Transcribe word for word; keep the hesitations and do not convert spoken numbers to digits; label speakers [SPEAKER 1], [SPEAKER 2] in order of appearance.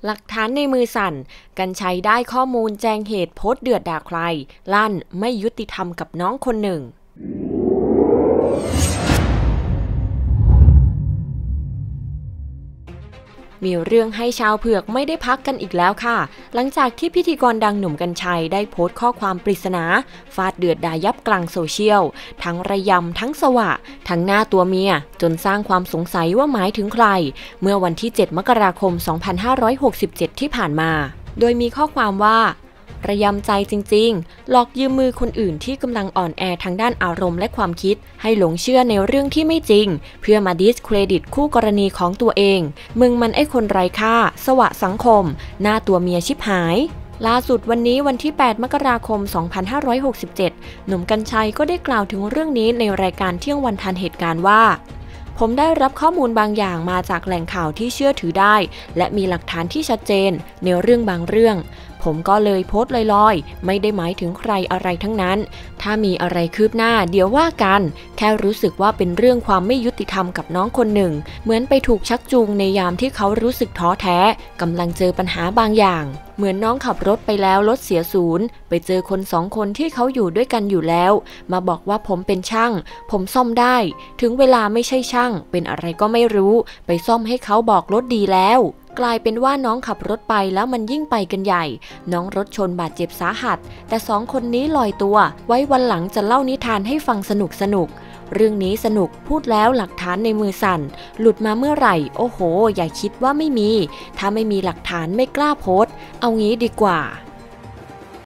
[SPEAKER 1] หลักฐานในมือสั่นกรรชัยได้ข้อมูลแจงเหตุโพสต์เดือดด่าใครลั่นไม่ยุติธรรมกับน้องคนหนึ่งมีเรื่องให้ชาวเผือกไม่ได้พักกันอีกแล้วค่ะหลังจากที่พิธีกรดังหนุ่มกรรชัยได้โพสต์ข้อความปริศนาฟาดเดือดด่ายับกลางโซเชียลทั้งระยำทั้งสวะทั้งหน้าตัวเมียจนสร้างความสงสัยว่าหมายถึงใครเมื่อวันที่เจ็ดมกราคมสองพันห้าร้อยหกสิบเจ็ดที่ผ่านมาโดยมีข้อความว่าระยำใจจริงๆหลอกยืมมือคนอื่นที่กำลังอ่อนแอทางด้านอารมณ์และความคิดให้หลงเชื่อในเรื่องที่ไม่จริงเพื่อมาดิสเครดิตคู่กรณีของตัวเองมึงมันไอ้คนไร้ค่าสวะสังคมหน้าตัวเมียชิบหายล่าสุดวันนี้วันที่แปดมกราคมสองพันห้าร้อยหกสิบเจ็ดหนุ่มกรรชัยก็ได้กล่าวถึงเรื่องนี้ในรายการเที่ยงวันทันเหตุการณ์ว่าผมได้รับข้อมูลบางอย่างมาจากแหล่งข่าวที่เชื่อถือได้และมีหลักฐานที่ชัดเจนในเรื่องบางเรื่องผมก็เลยโพสต์ลอยๆไม่ได้หมายถึงใครอะไรทั้งนั้นถ้ามีอะไรคืบหน้าเดี๋ยวว่ากันแค่รู้สึกว่าเป็นเรื่องความไม่ยุติธรรมกับน้องคนหนึ่งเหมือนไปถูกชักจูงในยามที่เขารู้สึกท้อแท้กำลังเจอปัญหาบางอย่างเหมือนน้องขับรถไปแล้วรถเสียศูนย์ไปเจอคนสองคนที่เขาอยู่ด้วยกันอยู่แล้วมาบอกว่าผมเป็นช่างผมซ่อมได้ถึงเวลาไม่ใช่ช่างเป็นอะไรก็ไม่รู้ไปซ่อมให้เขาบอกรถดีแล้วกลายเป็นว่าน้องขับรถไปแล้วมันยิ่งไปกันใหญ่น้องรถชนบาดเจ็บสาหัสแต่สองคนนี้ลอยตัวไว้วันหลังจะเล่านิทานให้ฟังสนุกสนุกเรื่องนี้สนุกพูดแล้วหลักฐานในมือสั่นหลุดมาเมื่อไหร่โอ้โหอย่าคิดว่าไม่มีถ้าไม่มีหลักฐานไม่กล้าโพสต์เอางี้ดีกว่า